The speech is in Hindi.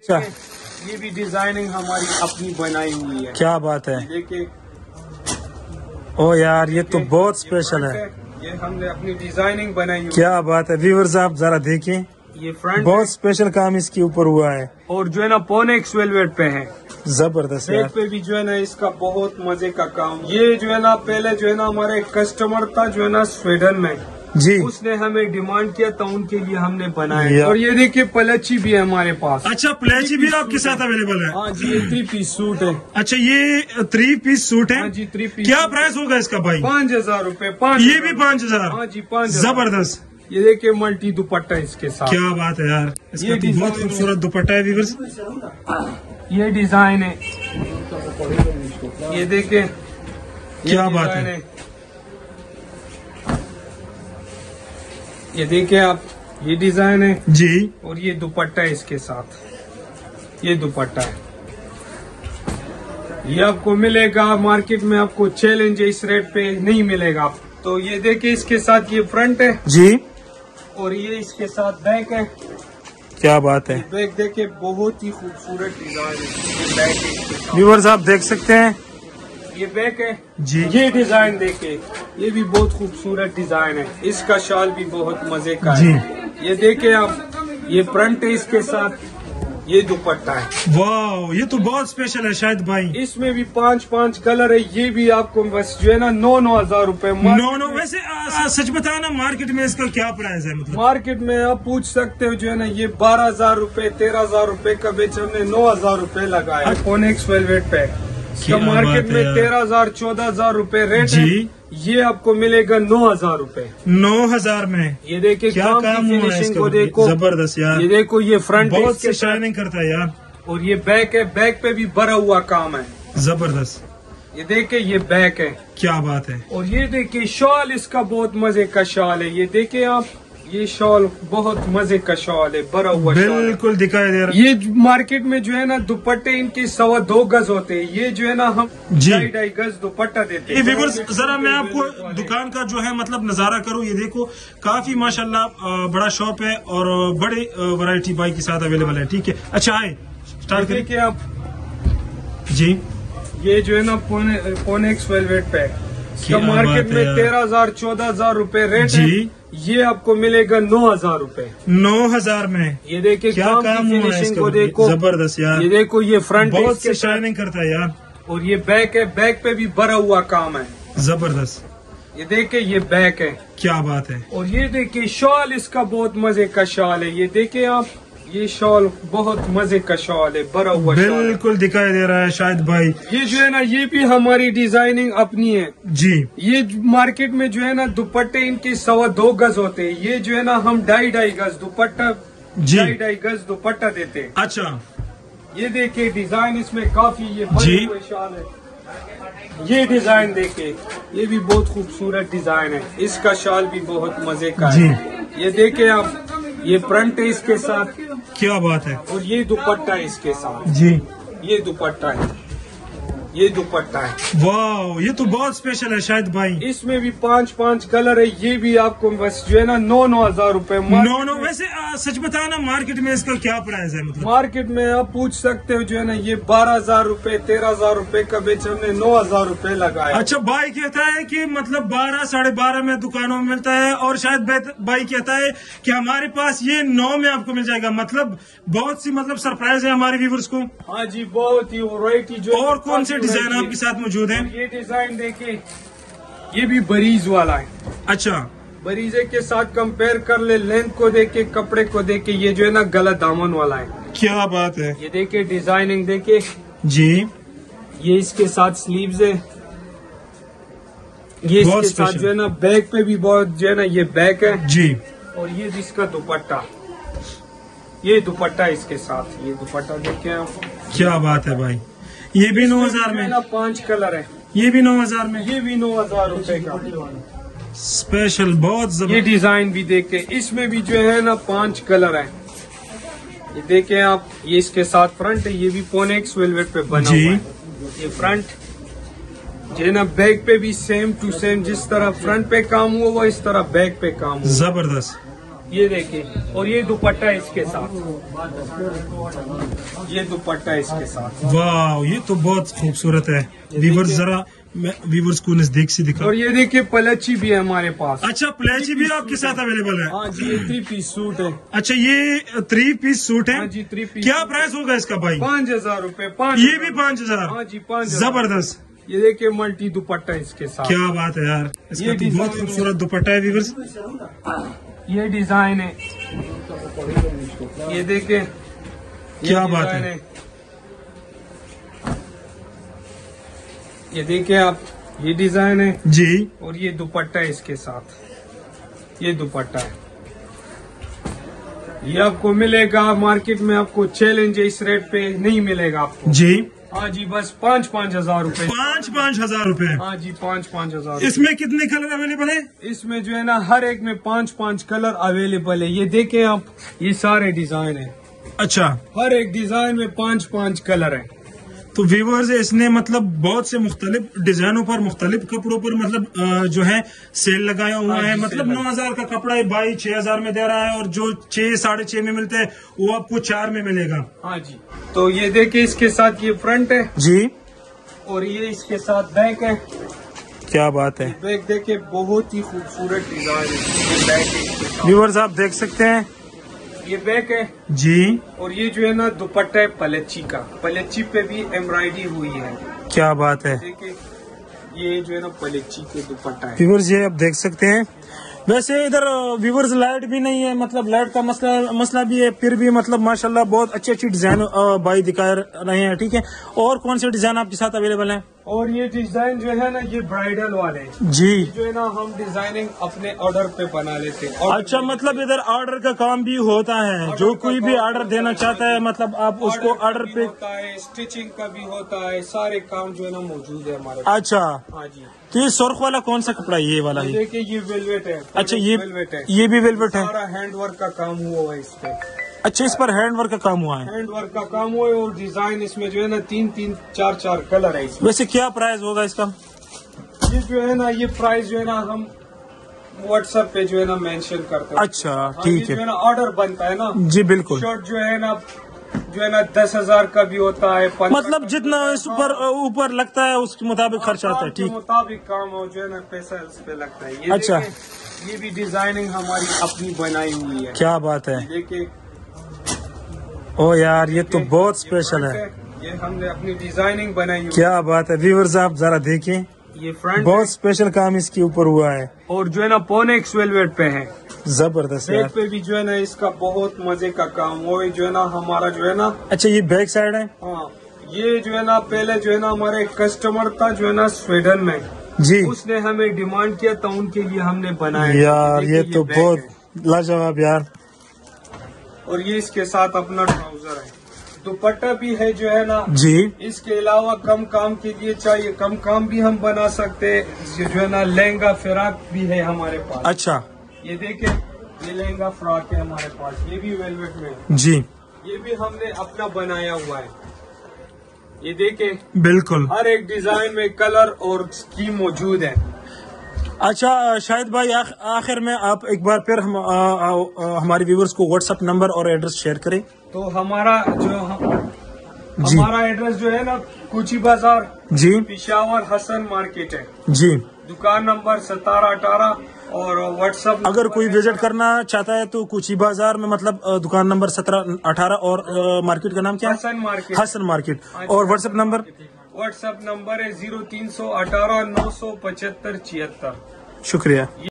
ये भी डिजाइनिंग हमारी अपनी बनाई हुई है। क्या बात है। देखिए, ओ यार ये तो बहुत स्पेशल है। ये हमने अपनी डिजाइनिंग बनाई हुई। क्या बात है। व्यूअर्स आप जरा देखें, ये फ्रंट बहुत स्पेशल काम इसके ऊपर हुआ है और जो है ना पोनेक्स वेलवेट पे है। जबरदस्त यार। पे भी जो है ना इसका बहुत मजे का काम। ये जो है ना पहले जो है ना हमारा एक कस्टमर था जो है ना स्वीडन में जी, उसने हमें डिमांड किया था, उनके लिए हमने बनाया। और ये देखिए पलची भी है हमारे पास। अच्छा, प्लेची भी आपके साथ अवेलेबल है। हाँ जी, ये 3 पीस सूट है। अच्छा, ये 3 पीस सूट है। हाँ जी, 3 पीस। क्या प्राइस होगा इसका भाई? 5000 रूपये। ये भी 5000? हाँ जी, 5000। जबरदस्त। ये देखिए मल्टी दुपट्टा इसके साथ। क्या बात है यार, इसका तो बहुत खूबसूरत दुपट्टा है व्यूअर्स। ये डिजाइन है, ये देखिए क्या बात है। ये देखिए आप, ये डिजाइन है जी। और ये दुपट्टा है इसके साथ। ये दुपट्टा है, ये आपको मिलेगा मार्केट में, आपको चैलेंज इस रेट पे नहीं मिलेगा। तो ये देखिए इसके साथ ये फ्रंट है जी, और ये इसके साथ बैक है। क्या बात है। बैक देखिए, बहुत ही खूबसूरत डिजाइन है। ये बैक है व्यूअर्स आप देख सकते हैं, ये बैक है जी। ये डिजाइन देखिए, ये भी बहुत खूबसूरत डिजाइन है। इसका शाल भी बहुत मजे का है। ये देखिए आप, ये फ्रंट है इसके साथ, ये दुपट्टा है। वाह, ये तो बहुत स्पेशल है शायद भाई। इसमें भी 5 कलर है। ये भी आपको बस जो है ना 9,000 रूपये। नो वैसे सच बताया ना, मार्केट में इसका क्या प्राइस है? मतलब मार्केट में आप पूछ सकते हो जो है ना, ये 12,000 रूपये 13,000 रूपये का बेच, हमने 9,000 रूपये लगाया। पोनेक्स वेलवेट पे मार्केट में 13,000 14,000 रूपये रेट है। ये आपको मिलेगा 9,000 रूपये। 9,000 में। ये देखिए क्या काम हुआ है इसका, देखो जबरदस्त यार। ये देखो, ये फ्रंट बहुत से शाइनिंग करता है यार। और ये बैक है, बैक पे भी भरा हुआ काम है। जबरदस्त। ये देखिए, ये बैक है। क्या बात है। और ये देखिए शॉल, इसका बहुत मजे का शॉल है। ये देखिए आप, ये शॉल बहुत मजे का शॉल है, भरा हुआ बिल्कुल दिखाई दे रहा है। ये मार्केट में जो है ना दुपट्टे इनके 2.25 गज होते हैं, ये जो है ना हम 2.5 गज दुपट्टा देते हैं। जरा मैं आपको दुकान का जो है मतलब नजारा करूँ। ये देखो, काफी माशाल्लाह बड़ा शॉप है और बड़ी वैरायटी बाइक के साथ अवेलेबल है। ठीक है, अच्छा आए स्टार्ट देखिए आप जी। ये जो है ना पोनेक्स वेलवेट पे मार्केट में 13,000 14,000 रूपये रेट है। ये आपको मिलेगा 9,000 रूपये। 9,000 में। ये देखिए क्या काम हुआ है इसका, देखो जबरदस्त यार। ये देखो, ये फ्रंट बहुत से शाइनिंग करता है यार। और ये बैक है, बैक पे भी भरा हुआ काम है। जबरदस्त। ये देखिए, ये बैक है। क्या बात है। और ये देखिए शॉल, इसका बहुत मजे का शॉल है। ये देखिए आप, ये शॉल बहुत मजे का शॉल है, भरा हुआ शॉल है। बिल्कुल दिखाई दे रहा है शायद भाई। ये जो है ना, ये भी हमारी डिजाइनिंग अपनी है जी। ये मार्केट में जो है ना दुपट्टे इनके 2.25 गज होते हैं, ये जो है ना हम 2.5 गज दुपट्टा, 2.5 गज दुपट्टा देते हैं। अच्छा, ये देखिए डिजाइन इसमें काफी, ये जी शाल है। ये डिजाइन देखिए, ये भी बहुत खूबसूरत डिजाइन है। इसका शाल भी बहुत मजे का है। ये देखिए आप, ये फ्रंट है इसके साथ। क्या बात है। और ये दुपट्टा है इसके साथ जी। ये दुपट्टा है, ये दुपट्टा है। वाह, ये तो बहुत स्पेशल है शायद भाई। इसमें भी 5 कलर है। ये भी आपको बस जो है ना 9,000 रूपये। वैसे सच बताया ना, मार्केट में इसका क्या प्राइस है? मतलब मार्केट में आप पूछ सकते हो जो है ना, ये 12,000 रूपये 13,000 रूपये का बेच, हमने 9,000 रूपये लगाया। अच्छा, भाई कहता है कि मतलब 12 साढ़े 12 में दुकानों में मिलता है, और शायद भाई कहता है कि हमारे पास ये 9 में आपको मिल जाएगा। मतलब बहुत सी मतलब सरप्राइज है हमारे व्यूवर्स को। हाँ जी, बहुत ही वैरायटी। जो और कौन से डिजाइन आपके साथ मौजूद है? ये डिजाइन देखिए, ये भी बरीज वाला है। अच्छा, बरीजे के साथ कंपेयर कर ले, लेंथ को देखे, कपड़े को देखे, ये जो है ना गला दामन वाला है। क्या बात है। ये देखिए डिजाइनिंग देखिए जी। ये इसके साथ स्लीव्स है। ये इसके साथ जो है ना बैक पे भी बहुत जो है ना, ये बैक है जी। और ये जिसका दुपट्टा, ये दुपट्टा इसके साथ, ये दुपट्टा देखिए आप। क्या बात है भाई। ये भी 9,000 में। 5 कलर है। ये भी 9,000 में। ये भी 9,000 रूपये का स्पेशल, बहुत जबरदस्त। ये डिजाइन भी देखे, इसमें भी जो है ना 5 कलर है। ये देखें आप, ये इसके साथ फ्रंट है। ये भी पोनेक्स वेलवेट पे बना हुआ है। ये फ्रंट जो है ना, बैक पे भी सेम टू सेम, जिस तरह फ्रंट पे काम हुआ इस तरह बैक पे काम हुआ। जबरदस्त। ये देखिए, और ये दुपट्टा इसके साथ, ये दुपट्टा इसके साथ। वाह, ये तो बहुत खूबसूरत है। व्यूअर्स जरा मैं व्यूअर्स को नजदीक से दिखा। और ये देखिए पलची भी है हमारे पास। अच्छा, प्लेची भी आपके साथ अवेलेबल है? हाँ जी, ये 3 पीस सूट है। अच्छा, ये 3 पीस सूट है? हाँ जी, 3 पीस। क्या प्राइस होगा इसका भाई? 5,000 रूपये। ये भी 5,000? हाँ जी, 5,000। जबरदस्त। ये देखिए मल्टी दुपट्टा इसके साथ। क्या बात है यार, इसका तो बहुत खूबसूरत दुपट्टा है व्यूअर्स। ये डिजाइन है, ये देखिए, क्या बात है। ये देखिए आप, ये डिजाइन है जी, और ये दुपट्टा है इसके साथ, ये दुपट्टा है। ये आपको मिलेगा मार्केट में, आपको चैलेंज इस रेट पे नहीं मिलेगा आपको जी। हाँ जी, बस 5,000 रूपये। 5,000 रुपए? हाँ जी, 5,000। इसमें कितने कलर अवेलेबल है? इसमें जो है ना हर एक में 5 कलर अवेलेबल है। ये देखें आप, ये सारे डिजाइन है। अच्छा, हर एक डिजाइन में 5 कलर है। तो व्यूअर्स इसने मतलब बहुत से मुख्तलिफ डिजाइनों पर, मुख्तलिफ कपड़ों पर मतलब जो है सेल लगाया हुआ हाँ है। जी, मतलब सेल 9,000 का कपड़ा है भाई 6,000 में दे रहा है, और जो 6 साढ़े 6 में मिलते हैं वो आपको 4 में मिलेगा। हाँ जी, तो ये देखिए इसके साथ ये फ्रंट है जी, और ये इसके साथ बैक है। क्या बात है। बैक देखिए, बहुत ही खूबसूरत डिजाइन है। ये बैक है व्यूअर्स, आप देख सकते हैं, ये बैक है जी। और ये जो है ना दुपट्टा है पलची का, पलची पे भी एम्ब्रॉयडरी हुई है। क्या बात है। देखिए, ये जो है ना पलची के दुपट्टा है। व्यूअर्स ये आप देख सकते हैं। वैसे इधर व्यूअर्स लाइट भी नहीं है, मतलब लाइट का मसला भी है, फिर भी मतलब माशाल्लाह बहुत अच्छी अच्छी डिजाइन भाई दिखा रहे हैं। ठीक है, और कौन से डिजाइन आपके साथ अवेलेबल हैं? और ये डिजाइन जो है ना, ये ब्राइडल वाले जी, जो है ना हम डिजाइनिंग अपने ऑर्डर पे बना लेते हैं। अच्छा, मतलब इधर ऑर्डर का काम भी होता है। जो कोई भी ऑर्डर देना चाहता है, मतलब आप उसको ऑर्डर पे, होता है, स्टिचिंग का भी होता है, सारे काम जो है ना मौजूद है हमारे पास। अच्छा, हाँ जी। तो ये सुर्ख वाला कौन सा कपड़ा है? ये वाला ही? देखिए, ये वेलवेट है। अच्छा, ये वेलवेट है, ये भी वेलवेट है। सारा हैंड वर्क का काम हुआ है इस पे। अच्छा, इस पर हैंड वर्क का काम हुआ है? हैंड वर्क का काम हुआ है, और डिजाइन इसमें जो है ना 3 4 कलर है इसमें। वैसे क्या प्राइस होगा इसका? ये जो है ना, ये प्राइस जो है ना हम व्हाट्सएप पे जो है ना मेंशन करते हैं। अच्छा, हाँ, ठीक ये जो है है। ना ऑर्डर बनता है ना जी बिल्कुल। शर्ट जो है ना 10,000 का भी होता है, 15,000 मतलब जितना इस पर ऊपर लगता है उसके मुताबिक खर्च आता है। के ठीक, मुताबिक काम हो जो है ना पैसा उस पे लगता है। ये अच्छा। देखिए, ये भी डिजाइनिंग हमारी अपनी बनाई हुई है। क्या बात है। देखिए, ओ यार, ये तो बहुत स्पेशल है। ये हमने अपनी डिजाइनिंग बनाई हुई क्या बात है। व्यूअर्स आप जरा देखें, है। ये फ्रंट बहुत स्पेशल काम इसके ऊपर हुआ है, और जो है ना पोनेक्स वेलवेट पे है। जबरदस्त यार। बैक पे भी जो है ना इसका बहुत मजे का काम वो है, जो है ना हमारा जो है ना। अच्छा, ये बैक साइड है? हाँ, ये जो है ना पहले जो है ना हमारे कस्टमर था जो है ना स्वीडन में, जी। उसने हमें डिमांड किया था, उनके लिए हमने बनाया। यार ये तो बैग बहुत है। लाजवाब यार। और ये इसके साथ अपना ट्राउजर है, दुपट्टा भी है जो है ना जी। इसके अलावा कम काम के लिए चाहिए, कम काम भी हम बना सकते हैं। ये जो है ना लहंगा फिराक भी है हमारे पास। अच्छा, ये देखें, ये लहंगा फ्रॉक है हमारे पास, ये भी वेलवेट में है। जी ये भी हमने अपना बनाया हुआ है। ये देखें, बिल्कुल। हर एक डिजाइन में कलर और स्कीम मौजूद है। अच्छा शाहिद भाई, आखिर में आप एक बार फिर हमारे व्यूवर्स को व्हाट्सएप नंबर और एड्रेस शेयर करें। तो हमारा जी। हमारा एड्रेस जो है ना कुची बाजार जी, पिशावर हसन मार्केट है, जी। दुकान नंबर 17-18 और व्हाट्सएप। अगर कोई विजिट करना चाहता है तो कुची बाजार में, मतलब दुकान नंबर 17-18 और मार्केट का नाम क्या है? हसन मार्केट। हसन मार्केट। और व्हाट्सएप नंबर? व्हाट्सएप नंबर है 0318 975 76। शुक्रिया।